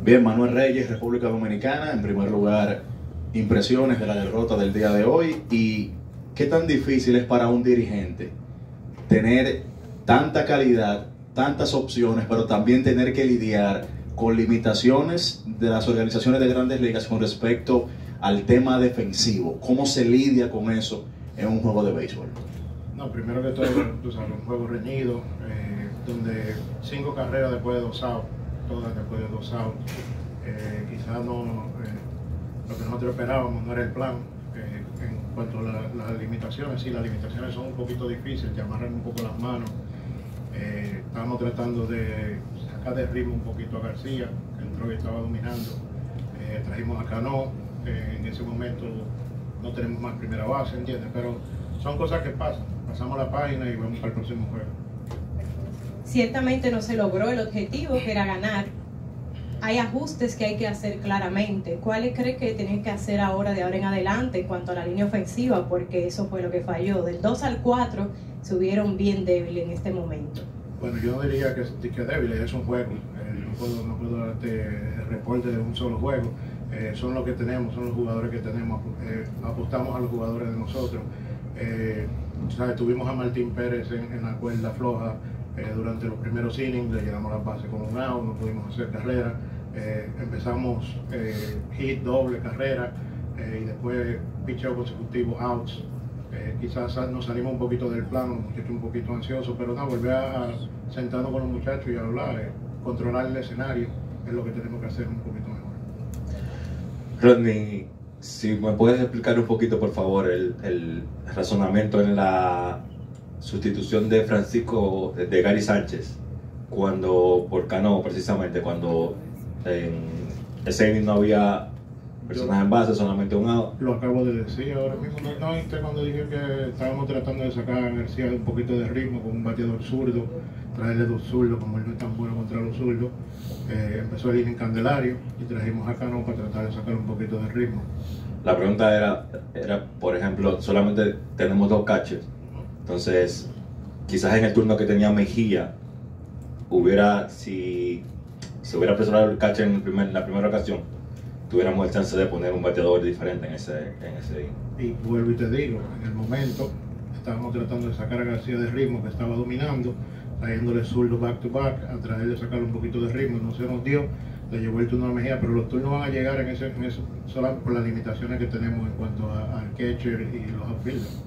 Bien, Manuel Reyes, República Dominicana. En primer lugar, impresiones de la derrota del día de hoy y qué tan difícil es para un dirigente tener tanta calidad, tantas opciones, pero también tener que lidiar con limitaciones de las organizaciones de grandes ligas con respecto al tema defensivo. ¿Cómo se lidia con eso en un juego de béisbol? No, primero que todo, tú sabes, un juego reñido, donde 5 carreras después de 2 outs, todas después de 2 outs. Quizás no, lo que nosotros esperábamos no era el plan. En cuanto a las limitaciones, sí, las limitaciones son un poquito difíciles, te amarran un poco las manos. Estábamos tratando de sacar de ritmo un poquito a García, que entró y estaba dominando. Trajimos a Cano, en ese momento no tenemos más primera base, ¿entiendes? Pero son cosas que pasan. Pasamos la página y vamos al próximo juego. Ciertamente no se logró el objetivo, que era ganar. Hay ajustes que hay que hacer claramente. ¿Cuáles cree que tienen que hacer ahora, de ahora en adelante, en cuanto a la línea ofensiva? Porque eso fue lo que falló. Del 2 al 4 subieron bien débiles en este momento. Bueno, yo no diría que débiles, es un juego. No puedo darte el reporte de un solo juego. Son lo que tenemos, son los jugadores que tenemos. Apostamos a los jugadores de nosotros. ¿Sabes? Tuvimos a Martín Pérez en la cuerda floja durante los primeros innings, le llegamos a la base con un out, no pudimos hacer carrera. Empezamos hit, doble, carrera, y después picheo consecutivo, outs. Quizás nos salimos un poquito del plano, los muchachos un poquito ansiosos, pero no, volver a sentarnos con los muchachos y hablar, controlar el escenario, es lo que tenemos que hacer un poquito mejor. Rodney, si me puedes explicar un poquito, por favor, el razonamiento en la sustitución de Francisco, de Gary Sánchez, cuando por Cano, precisamente, cuando en ese inning no había personas en base, solamente un out. Lo acabo de decir ahora mismo, no, cuando dije que estábamos tratando de sacar a García un poquito de ritmo con un bateador zurdo, traerle 2 zurdos, como él no es tan bueno contra los zurdos. Empezó el inning Candelario y trajimos a Cano para tratar de sacar un poquito de ritmo. La pregunta era, por ejemplo, solamente tenemos 2 catchers. Entonces, quizás en el turno que tenía Mejía, si se hubiera presionado el catcher en la primera ocasión, tuviéramos el chance de poner un bateador diferente en ese y vuelvo y te digo, en el momento estábamos tratando de sacar a García de ritmo, que estaba dominando, trayéndole zurdo back to back, a tratar de sacarle un poquito de ritmo, no se nos dio, le llevó el turno a Mejía, pero los turnos van a llegar en eso solamente por las limitaciones que tenemos en cuanto al catcher y los outfielders.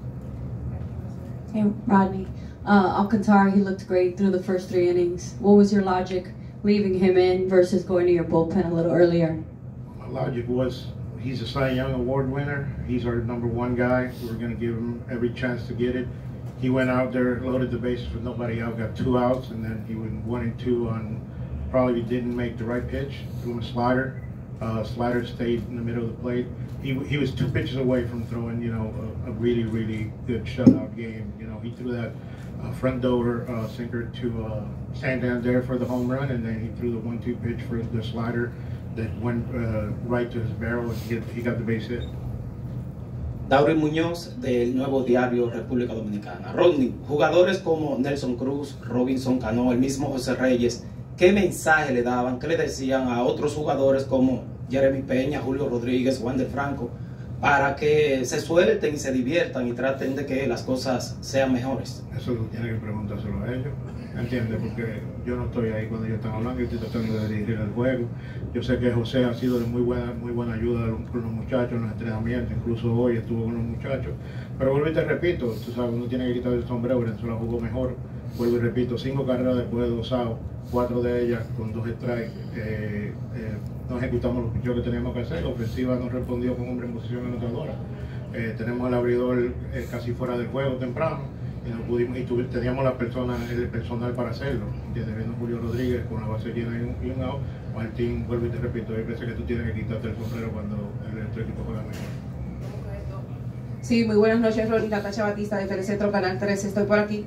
Hey, Rodney, Alcantara, he looked great through the first 3 innings. What was your logic leaving him in versus going to your bullpen a little earlier? My logic was, he's a Cy Young Award winner. He's our #1 guy. We're going to give him every chance to get it. He went out there, loaded the bases with nobody out, got 2 outs, and then he went 1 and 2 on, probably didn't make the right pitch, threw him a slider. Slider stayed in the middle of the plate. He was 2 pitches away from throwing, a really, really good shutout game. He threw that front door sinker to Santander for the home run, and then he threw the 1-2 pitch for the slider that went right to his barrel, and he got the base hit. Daury Muñoz, del Nuevo Diario República Dominicana. Rodney, jugadores como Nelson Cruz, Robinson Cano, el mismo José Reyes, ¿qué mensaje le daban, qué le decían a otros jugadores como Jeremy Peña, Julio Rodríguez, Wander Franco, para que se suelten y se diviertan y traten de que las cosas sean mejores? Eso tiene que preguntárselo a ellos, ¿entiendes? Porque yo no estoy ahí cuando ellos están hablando, yo estoy tratando de dirigir el juego. Yo sé que José ha sido de muy buena ayuda con los muchachos en los entrenamientos, incluso hoy estuvo con los muchachos. Pero vuelvo y te repito, tú sabes, uno tiene que quitar el sombrero, Venezuela jugó mejor. Vuelvo y repito, 5 carreras después de 2 outs, 4 de ellas con 2 strikes. No ejecutamos los picheos que teníamos que hacer. La ofensiva no respondió con hombre en posición anotadora. Tenemos el abridor casi fuera del juego temprano y no pudimos, teníamos el personal para hacerlo. Viendo Julio Rodríguez con la base llena y un out. Martín, vuelvo y te repito, hay veces que tú tienes que quitarte el sombrero cuando tu equipo juega mejor. Sí, muy buenas noches, Rodney. Natacha Batista de Telecentro Canal 13. Estoy por aquí.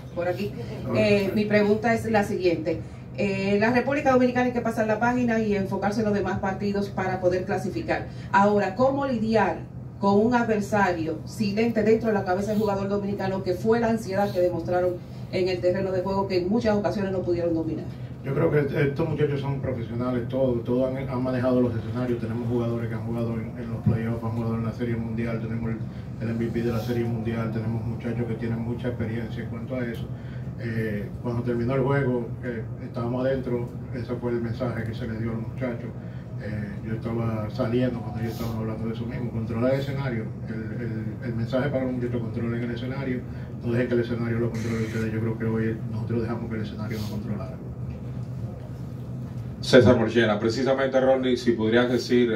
Mi pregunta es la siguiente. La República Dominicana hay que pasar la página y enfocarse en los demás partidos para poder clasificar. Ahora, ¿cómo lidiar con un adversario silente dentro de la cabeza del jugador dominicano, que fue la ansiedad que demostraron en el terreno de juego, que en muchas ocasiones no pudieron dominar? Yo creo que estos muchachos son profesionales, todos han manejado los escenarios. Tenemos jugadores que han jugado en los playoffs, han jugado en la Serie Mundial, tenemos el MVP de la Serie Mundial, tenemos muchachos que tienen mucha experiencia en cuanto a eso. Cuando terminó el juego, estábamos adentro, ese fue el mensaje que se le dio a los muchachos. Yo estaba saliendo cuando ellos estaban hablando de eso mismo, controlar el escenario. El mensaje para los muchachos: controlen el escenario, no dejen que el escenario lo controle ustedes. Yo creo que hoy nosotros dejamos que el escenario nos controlara. César Morchena, precisamente, Rodney, si podrías decir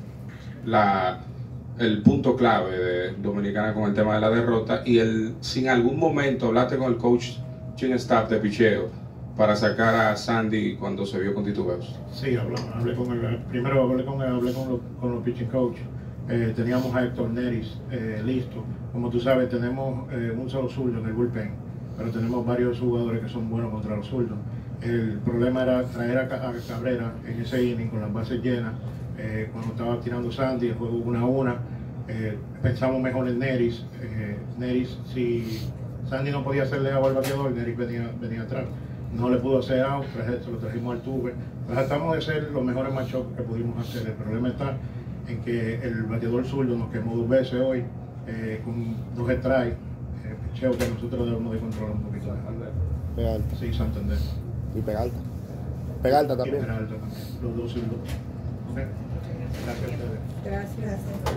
el punto clave de Dominicana con el tema de la derrota y si en algún momento hablaste con el coach chief staff de picheo para sacar a Sandy cuando se vio con Tito Beus. Sí, hablé con él. Primero hablé con los pitching coach. Teníamos a Héctor Neris listo. Como tú sabes, tenemos un solo zurdo en el bullpen, pero tenemos varios jugadores que son buenos contra los zurdos. El problema era traer a Cabrera en ese inning con las bases llenas. Cuando estaba tirando Sandy, el juego 1-1, pensamos mejor en Neris. Neris, si Sandy no podía hacerle agua al bateador, Neris venía atrás. No le pudo hacer out, se lo trajimos al tuve. Tratamos de hacer los mejores matchups que pudimos hacer. El problema está en que el bateador zurdo nos quemó 2 veces hoy, con 2 strikes. Picheo que nosotros debemos de controlar un poquito. Peralta. Sí, Santander. Y Peralta. Peralta también. Y Peralta también. Los dos zurdos. Okay. Gracias a ustedes. Gracias.